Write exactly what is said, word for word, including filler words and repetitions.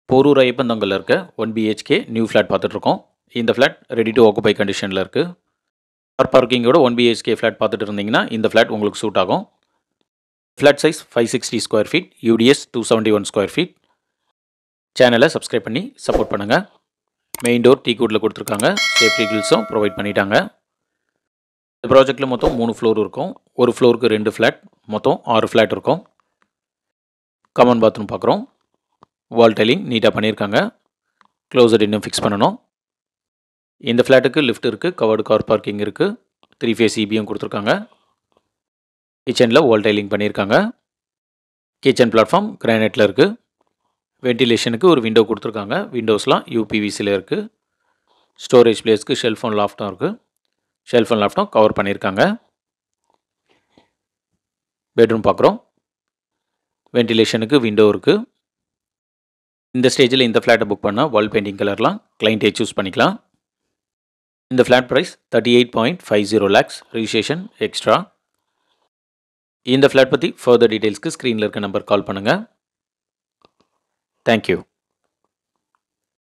போரூர் ஐயப்பந்தங்கல்ல இருக்க one BHK new flat பார்த்துட்ருக்கோம். இந்த ஃப்ளாட் ரெடி டு ஆக்குபை கண்டிஷனில் இருக்குது. கார் பார்க்கிங்கோட ஒன் பிஹெச்கே ஃப்ளாட் பார்த்துட்டு இருந்தீங்கன்னா இந்த ஃப்ளாட் உங்களுக்கு சூட் ஆகும். Flat size five sixty square feet, UDS two seventy one square feet. சேனலை சப்ஸ்கிரைப் பண்ணி சப்போர்ட் பண்ணுங்கள். மெயின் டோர் டீ கூட்டில் கொடுத்துருக்காங்க. சேஃப்டி கில்ஸும் ப்ரொவைட் பண்ணிட்டாங்க. இந்த ப்ராஜெக்டில் மொத்தம் மூணு ஃப்ளோர் இருக்கும். ஒரு ஃப்ளோருக்கு ரெண்டு ஃப்ளாட், மொத்தம் ஆறு ஃப்ளாட் இருக்கும். காமன் பாத்ரூம் பார்க்குறோம். வால் டைலிங் நீட்டாக பண்ணியிருக்காங்க. க்ளோசர் இன்னும் ஃபிக்ஸ் பண்ணணும். இந்த ஃப்ளாட்டுக்கு லிஃப்ட் இருக்குது, கவர்டு கார் பார்க்கிங் இருக்குது, த்ரீ ஃபேஸ் இபியும் கொடுத்துருக்காங்க. கிச்சனில் வால் டைலிங் பண்ணியிருக்காங்க. கிச்சன் பிளாட்ஃபார்ம் கிரானைட்டில் இருக்குது. வென்டிலேஷனுக்கு ஒரு விண்டோ கொடுத்துருக்காங்க. விண்டோஸ்லாம் யூபிவிசியில் இருக்குது. ஸ்டோரேஜ் பிளேஸ்க்கு ஷெல்ஃப் அண்ட் லாஃப்ட்டும் இருக்குது. ஷெல்ஃப் அண்ட் லாஃப்ட்டும் கவர் பண்ணியிருக்காங்க. பெட்ரூம் பார்க்குறோம். வென்டிலேஷனுக்கு விண்டோ இருக்குது. இந்த ஸ்டேஜில் இந்த ஃப்ளாட்டை புக் பண்ணால் வால் பெயிண்டிங் கலர்லாம் கிளைண்ட்டே சூஸ் பண்ணிக்கலாம். இந்த flat price thirty eight point five zero lakhs, registration extra. இந்த ஃப்ளாட் பற்றி ஃபர்தர் டீட்டெயில்ஸ்க்கு ஸ்க்ரீனில் இருக்க நம்பர் கால் பண்ணுங்கள். தேங்க்யூ.